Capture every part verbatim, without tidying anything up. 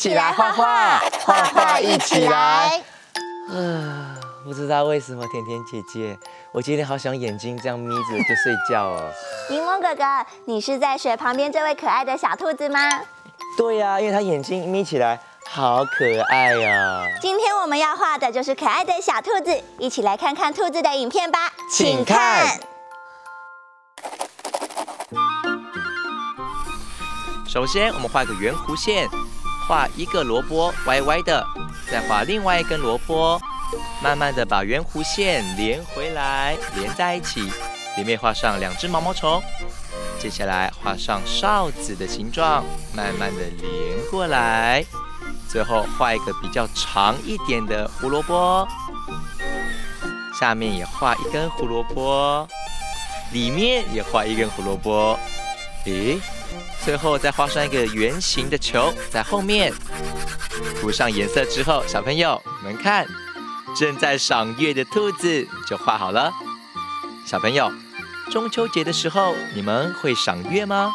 起来画画，画画一起来。 啊，不知道为什么甜甜姐姐，我今天好想眼睛这样眯着就睡觉哦。 柠檬哥哥，你是在学旁边这位可爱的小兔子吗？ 对呀、啊，因为它眼睛眯起来，好可爱呀、啊。 今天我们要画的就是可爱的小兔子，一起来看看兔子的影片吧， 请看。首先，我们画个圆弧线，画一个萝卜歪歪的，再画另外一根萝卜，慢慢的把圆弧线连回来，连在一起，里面画上两只毛毛虫。接下来画上哨子的形状，慢慢的连过来，最后画一个比较长一点的胡萝卜，下面也画一根胡萝卜，里面也画一根胡萝卜。诶，最后再画上一个圆形的球在后面，涂上颜色之后，小朋友们看，正在赏月的兔子就画好了。小朋友，中秋节的时候你们会赏月吗？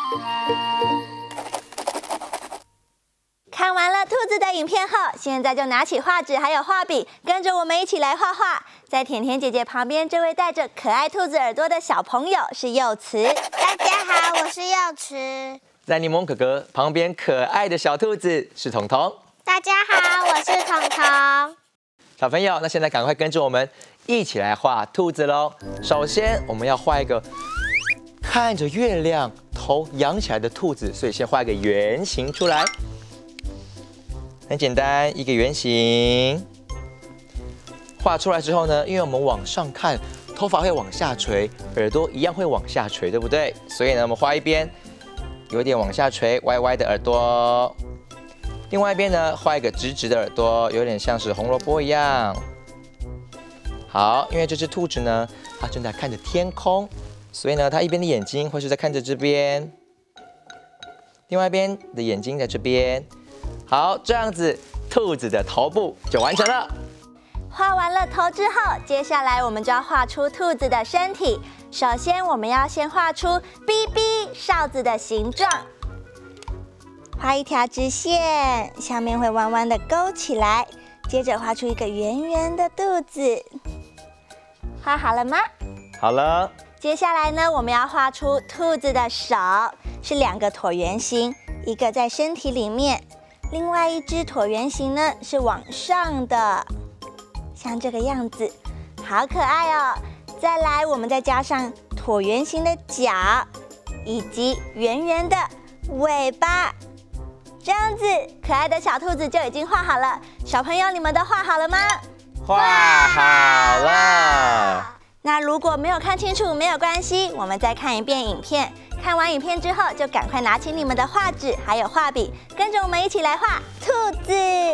看完了兔子的影片后，现在就拿起画纸还有画笔，跟着我们一起来画画。在甜甜姐姐旁边，这位戴着可爱兔子耳朵的小朋友是柚慈。 大家好，我是柚慈。 在柠檬哥哥旁边，可爱的小兔子是彤彤。 大家好，我是彤彤。 小朋友，那现在赶快跟着我们一起来画兔子喽。首先，我们要画一个看着月亮、头仰起来的兔子，所以先画一个圆形出来。很简单，一个圆形。画出来之后呢，因为我们往上看，头发会往下垂，耳朵一样会往下垂，对不对？所以呢，我们画一边有点往下垂、歪歪的耳朵，另外一边呢，画一个直直的耳朵，有点像是红萝卜一样。好，因为这只兔子呢，它正在看着天空，所以呢，它一边的眼睛会是在看着这边，另外一边的眼睛在这边。好，这样子，兔子的头部就完成了。 画完了头之后，接下来我们就要画出兔子的身体。首先，我们要先画出哔哔哨子的形状，画一条直线，下面会弯弯的勾起来。接着画出一个圆圆的肚子。画好了吗？ 好了。 接下来呢，我们要画出兔子的手，是两个椭圆形，一个在身体里面，另外一只椭圆形呢是往上的。像这个样子，好可爱哦！再来，我们再加上椭圆形的脚，以及圆圆的尾巴，这样子可爱的小兔子就已经画好了。小朋友，你们都画好了吗？ 画好了。 那如果没有看清楚，没有关系，我们再看一遍影片。看完影片之后，就赶快拿起你们的画纸还有画笔，跟着我们一起来画兔子。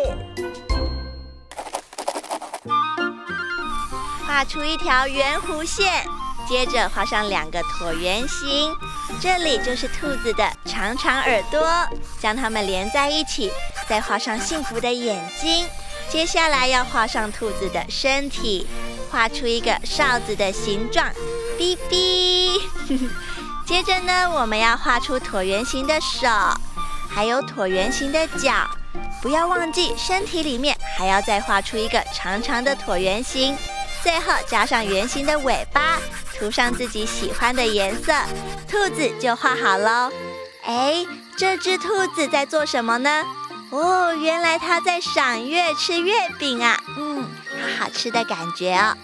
画出一条圆弧线，接着画上两个椭圆形，这里就是兔子的长长耳朵，将它们连在一起，再画上幸福的眼睛。接下来要画上兔子的身体，画出一个哨子的形状，哔哔。接着呢，我们要画出椭圆形的手，还有椭圆形的脚。不要忘记，身体里面还要再画出一个长长的椭圆形。最后加上圆形的尾巴，涂上自己喜欢的颜色，兔子就画好喽。哎，这只兔子在做什么呢？哦，原来它在赏月吃月饼啊，嗯，好好吃的感觉哦。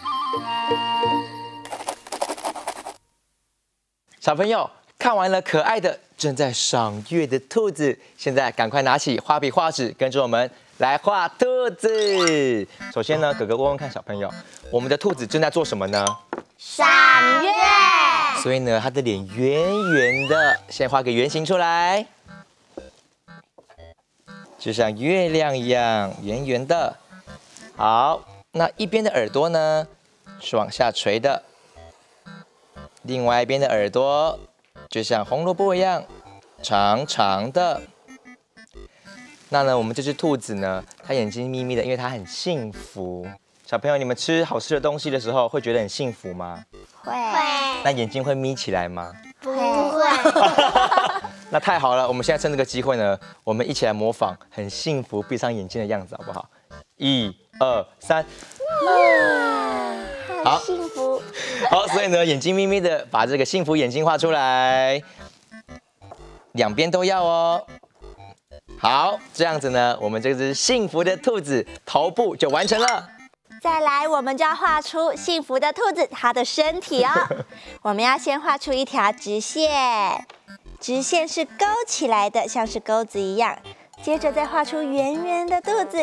小朋友看完了可爱的正在赏月的兔子，现在赶快拿起画笔画纸，跟着我们来画兔子。首先呢，哥哥问问看小朋友，我们的兔子正在做什么呢？ 赏月。 所以呢，它的脸圆圆的，先画个圆形出来，就像月亮一样圆圆的。好，那一边的耳朵呢是往下垂的，另外一边的耳朵就像红萝卜一样长长的。那呢，我们这只兔子呢，它眼睛眯眯的，因为它很幸福。小朋友，你们吃好吃的东西的时候，会觉得很幸福吗？ 会。 那眼睛会眯起来吗？ 不会。 那太好了，我们现在趁这个机会呢，我们一起来模仿很幸福、闭上眼睛的样子，好不好？一、二、三， 哇，好幸福。 好，所以呢，眼睛眯眯的，把这个幸福眼睛画出来，两边都要哦。好，这样子呢，我们这只幸福的兔子头部就完成了。 再来，我们就要画出幸福的兔子它的身体哦。我们要先画出一条直线，直线是勾起来的，像是钩子一样。接着再画出圆圆的肚子，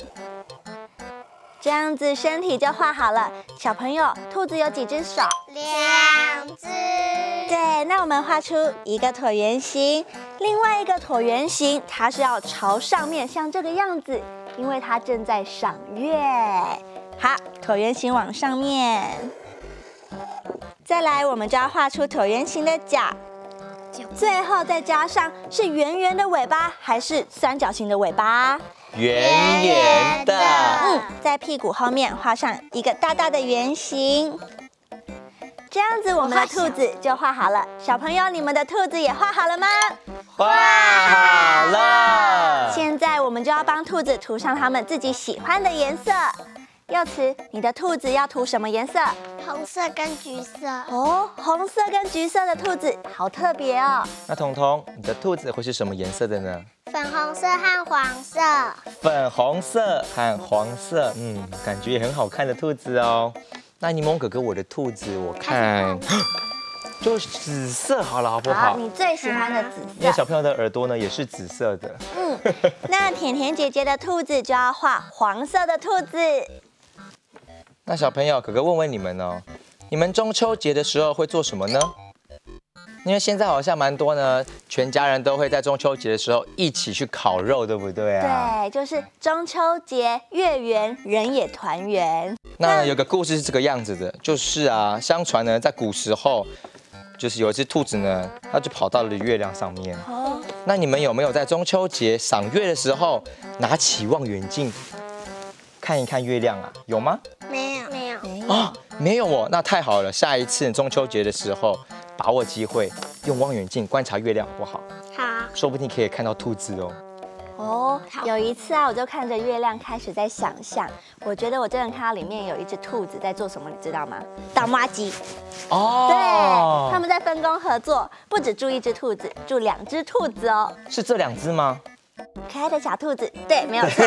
这样子身体就画好了。小朋友，兔子有几只手？ 两只。 对，那我们画出一个椭圆形，另外一个椭圆形，它是要朝上面，像这个样子，因为它正在赏月。好，椭圆形往上面。再来，我们就要画出椭圆形的脚，最后再加上是圆圆的尾巴还是三角形的尾巴？ 圆圆的。 嗯，在屁股后面画上一个大大的圆形。这样子，我们的兔子就画好了。小朋友，你们的兔子也画好了吗？ 画好了。 现在我们就要帮兔子涂上它们自己喜欢的颜色。柚慈，你的兔子要涂什么颜色？ 红色跟橘色。 哦，红色跟橘色的兔子，好特别哦。 那彤彤，你的兔子会是什么颜色的呢？ 粉红色和黄色。 粉红色和黄色，嗯，感觉也很好看的兔子哦。那柠檬哥哥，我的兔子，我看就紫色好了，好不好？ 好，你最喜欢的紫因为色。 小朋友的耳朵呢也是紫色的。 嗯，那甜甜姐姐的兔子就要画黄色的兔子。 那小朋友，哥哥问问你们哦，你们中秋节的时候会做什么呢？因为现在好像蛮多呢，全家人都会在中秋节的时候一起去烤肉，对不对啊？ 对，就是中秋节月圆人也团圆。 那有个故事是这个样子的，就是啊，相传呢，在古时候，就是有一只兔子呢，它就跑到了月亮上面。 哦， 那你们有没有在中秋节赏月的时候拿起望远镜看一看月亮啊？有吗？ 没有，没有。 没有。 哦，没有哦，那太好了。下一次中秋节的时候，把握机会用望远镜观察月亮，好不好？ 好。 说不定可以看到兔子哦。 哦，有一次啊，我就看着月亮开始在想象，我觉得我真的看到里面有一只兔子在做什么，你知道吗？打麻鸡。 哦， 对，他们在分工合作，不止住一只兔子，住两只兔子哦。 是这两只吗？ 可爱的小兔子，对，没有错。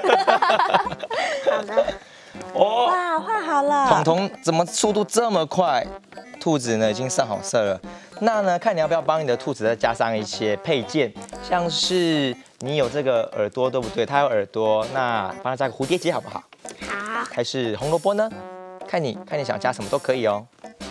好的。 哦， 哇，画好了。 彤彤怎么速度这么快？兔子呢已经上好色了。那呢，看你要不要帮你的兔子再加上一些配件，像是你有这个耳朵，对不对？它有耳朵，那帮它加个蝴蝶结好不好？ 好。 还是红萝卜呢？看你看你想加什么都可以哦。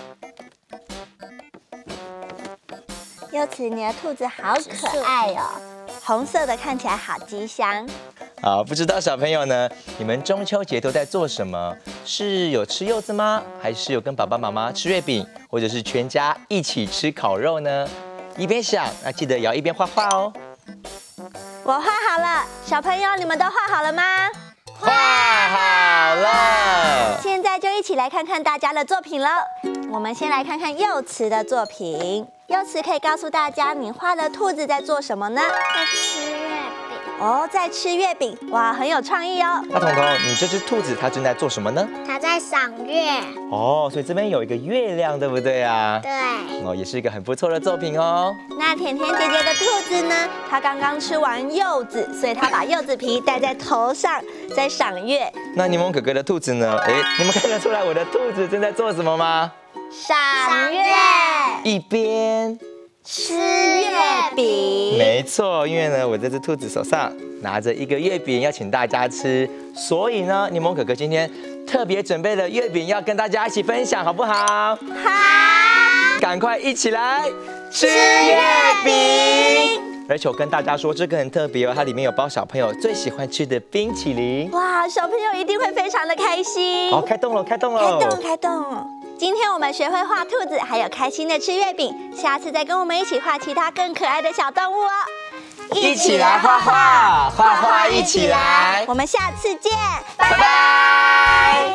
柚慈，你的兔子好可爱哦，红色的看起来好吉祥。 好，不知道小朋友呢，你们中秋节都在做什么？是有吃柚子吗？还是有跟爸爸妈妈吃月饼，或者是全家一起吃烤肉呢？一边想，那记得也要一边画画哦。 我画好了，小朋友你们都画好了吗？ 画好了。 现在就一起来看看大家的作品了。我们先来看看柚慈的作品。柚慈可以告诉大家，你画的兔子在做什么呢？ 在吃月饼。 哦，在吃月饼，哇，很有创意哦。 那彤彤，你这只兔子它正在做什么呢？ 它在赏月。 哦，所以这边有一个月亮，对不对啊？ 对。 哦，也是一个很不错的作品哦。 那甜甜姐姐的兔子呢？它刚刚吃完柚子，所以它把柚子皮戴在头上，在赏月。 那柠檬哥哥的兔子呢？哎，你们看得出来我的兔子正在做什么吗？ 赏月， 一边吃月饼。 没错，因为呢，我这只兔子手上拿着一个月饼，要请大家吃，所以呢，柠檬哥哥今天特别准备了月饼，要跟大家一起分享，好不好？ 好， 赶快一起来吃月饼。而且我跟大家说，这个很特别哦，它里面有包小朋友最喜欢吃的冰淇淋。 哇，小朋友一定会非常的开心。 好，开动了，开动开了， 动，开动。今天我们学会画兔子，还有开心的吃月饼。下次再跟我们一起画其他更可爱的小动物哦。 一起来画画，画画一起来。 我们下次见， 拜拜。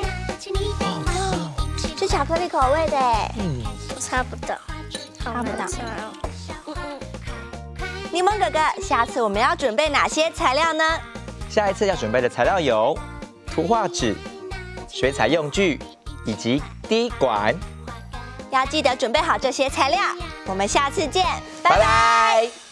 是巧克力口味的哎， 嗯， 差不到， 差不到。 嗯嗯。 柠檬哥哥，下次我们要准备哪些材料呢？ 下一次要准备的材料有图画纸、水彩用具以及滴管。 要记得准备好这些材料。我们下次见， 拜拜。